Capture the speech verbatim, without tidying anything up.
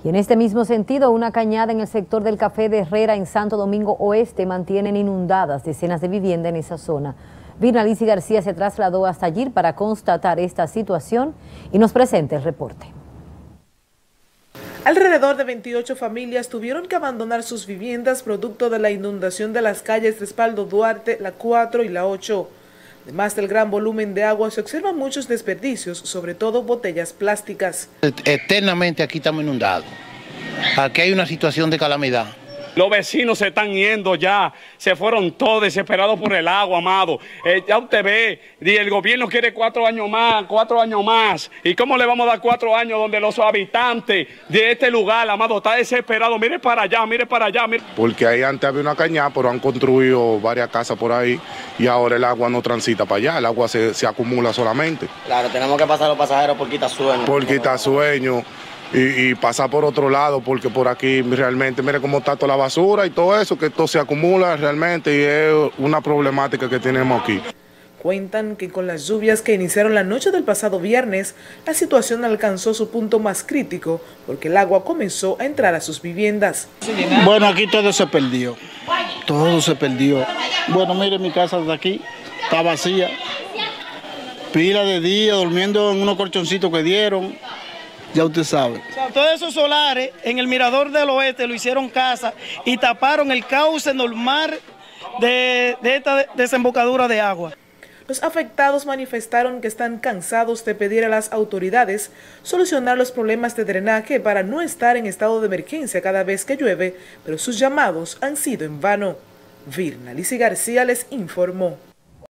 Y en este mismo sentido, una cañada en el sector del Café de Herrera en Santo Domingo Oeste mantienen inundadas decenas de viviendas en esa zona. Virna Lizzy García se trasladó hasta allí para constatar esta situación y nos presenta el reporte. Alrededor de veintiocho familias tuvieron que abandonar sus viviendas producto de la inundación de las calles Respaldo Duarte, la cuatro y la ocho. Además del gran volumen de agua, se observan muchos desperdicios, sobre todo botellas plásticas. Eternamente aquí estamos inundados. Aquí hay una situación de calamidad. Los vecinos se están yendo ya, se fueron todos desesperados por el agua, amado. Eh, ya usted ve, el gobierno quiere cuatro años más, cuatro años más. ¿Y cómo le vamos a dar cuatro años donde los habitantes de este lugar, amado, está desesperado? Mire para allá, mire para allá. Mire. Porque ahí antes había una cañada, pero han construido varias casas por ahí y ahora el agua no transita para allá, el agua se, se acumula solamente. Claro, tenemos que pasar los pasajeros por quitasueño. Por quitasueño. Y, y pasar por otro lado, porque por aquí realmente, mire cómo está toda la basura y todo eso, que esto se acumula realmente y es una problemática que tenemos aquí. Cuentan que con las lluvias que iniciaron la noche del pasado viernes, la situación alcanzó su punto más crítico, porque el agua comenzó a entrar a sus viviendas. Bueno, aquí todo se perdió, todo se perdió. Bueno, mire, mi casa de aquí está vacía, pila de día, durmiendo en unos colchoncitos que dieron. Ya usted sabe. O sea, todos esos solares en el Mirador del Oeste lo hicieron casa y taparon el cauce normal de, de esta desembocadura de agua. Los afectados manifestaron que están cansados de pedir a las autoridades solucionar los problemas de drenaje para no estar en estado de emergencia cada vez que llueve, pero sus llamados han sido en vano. Virna Lizzy García les informó.